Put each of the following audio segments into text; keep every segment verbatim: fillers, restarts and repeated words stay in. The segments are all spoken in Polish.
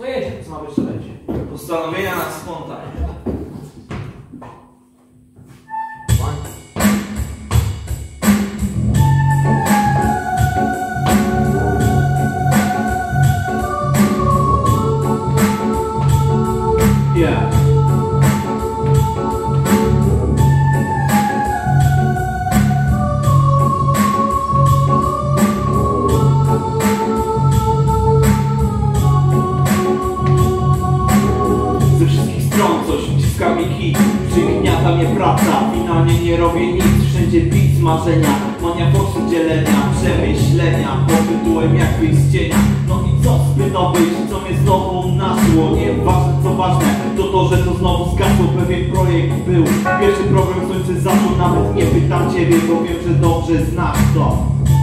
To jedzie, co ma być, to będzie. Postanowienia na spontanie. Yeah. Ze wszystkich stron coś wciska mi hit, przygniata mnie praca, finalnie nie robię nic. Wszędzie pic marzenia, mania forsy dzielenia, przemyślenia pod tytułem jak wyjść z cienia. No i co zbytować, co mnie znowu naszło? Nieważne co ważne, to to, że to znowu zgasło. Pewien projekt był, pierwszy program słońce zaczął. Nawet nie pytam ciebie, bo wiem, że dobrze znasz to.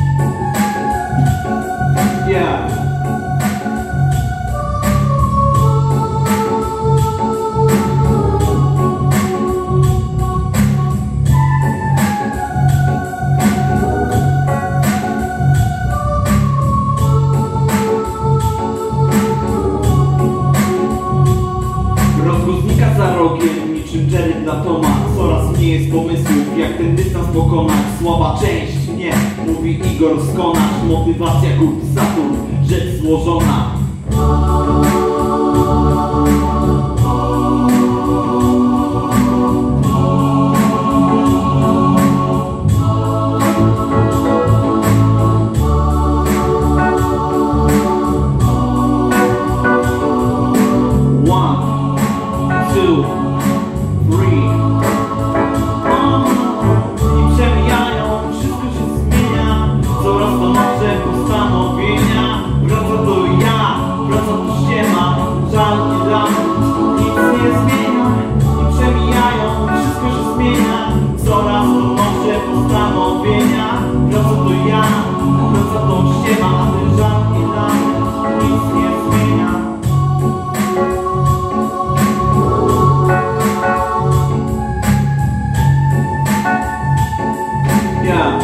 Yeah. Rozgłosnika za rogiem, niczym Jerry dla Toma. Coraz mniej jest pomysłów, jak ten dystans pokonać. Słaba część, nie, mówi Igor Skonasz. Motywacja kup Saturn, rzecz złożona. Two, three. I przemijają, wszystko się zmienia. Coraz to nowe postanowienia. Wraca to ja, wraca to ściema. Żal i lament, nic nie zmienia. I przemijają, wszystko się zmienia. Coraz to nowe postanowienia. Wraca to ja, wraca to ściema. A ten żal i lament, nic nie zmienia. Yeah.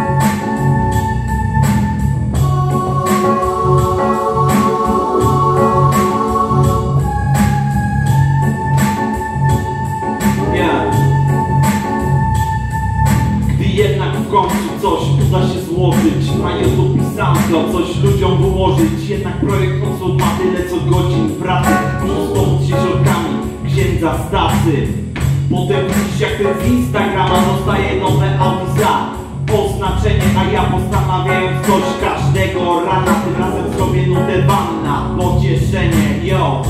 Yeah. Gdy jednak w końcu coś uda się złożyć, na YouTube i SoundCloud coś ludziom wyłożyć. Jednak projekt odsłon ma tyle co godzin pracy. Muszę wspomóc się środkami księdza Stasy. Potem widzisz jak ten z Instagrama dostaje nowe auty za oznaczenie. A ja postanawiając coś każdego rana, tym razem zrobię nutę wanna, pocieszenie, yo.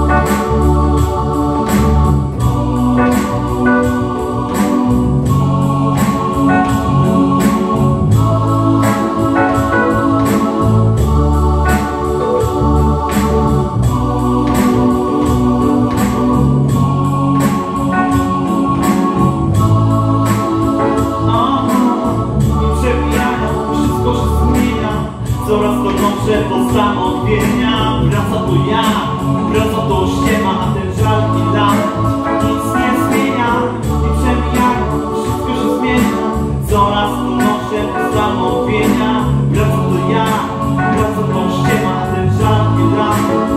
Coraz to nowsze postanowienia. Wraca to ja, wraca to ściema. A ten żal i lament nic nie zmienia. I przemijają, wszystko się zmienia. Coraz to nowsze postanowienia. Wraca to ja, wraca to ściema. A ten żal i lament